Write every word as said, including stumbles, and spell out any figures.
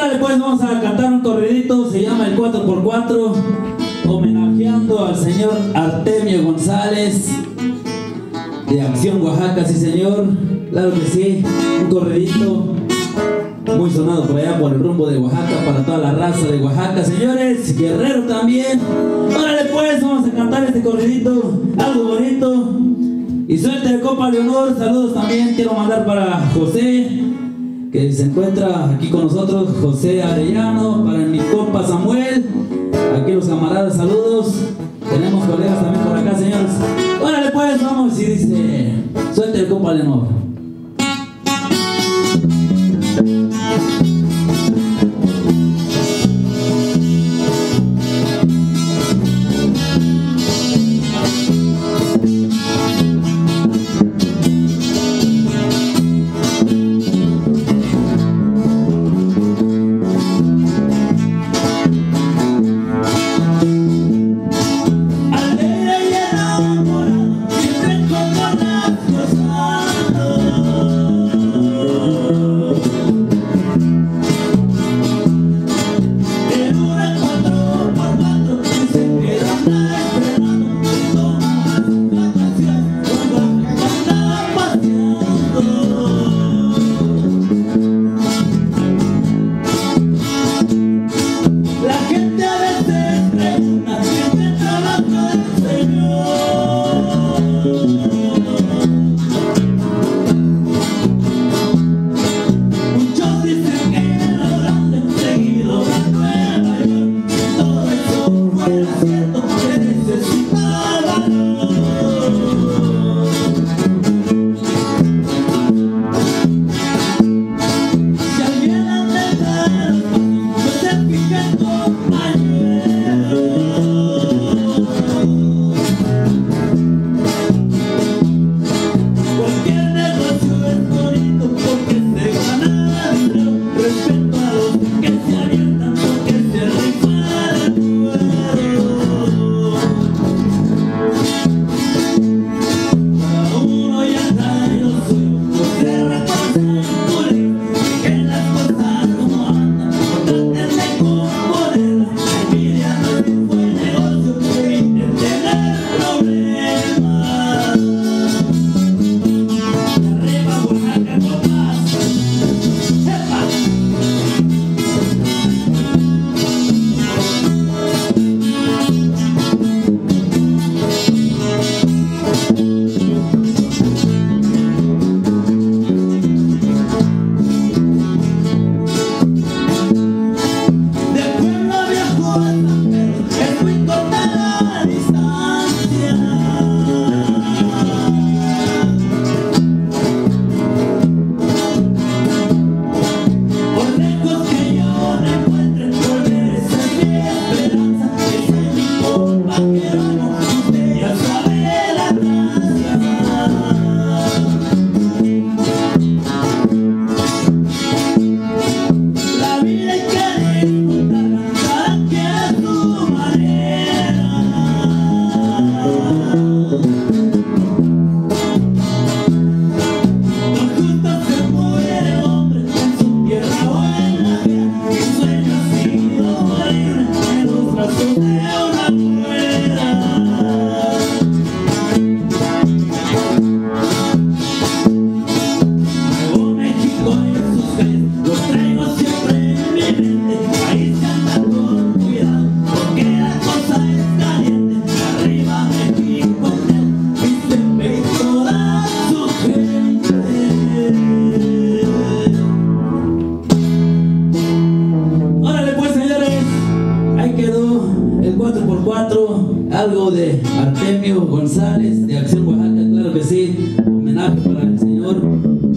Órale pues, vamos a cantar un corridito, se llama el cuatro por cuatro, homenajeando al señor Artemio González de Acción Oaxaca, sí señor, claro que sí, un corridito muy sonado por allá por el rumbo de Oaxaca, para toda la raza de Oaxaca, señores, Guerrero también. Órale pues, vamos a cantar este corridito, algo bonito. Y suerte de Copa Leonor, saludos también quiero mandar para José, que se encuentra aquí con nosotros, José Arellano, para mi compa Samuel, aquí los camaradas, saludos. Tenemos colegas también por acá, señores. Órale pues, vamos, y dice, suerte de Copa Leonor. Algo de Artemio González de Acción Oaxaca, claro que sí, homenaje para el señor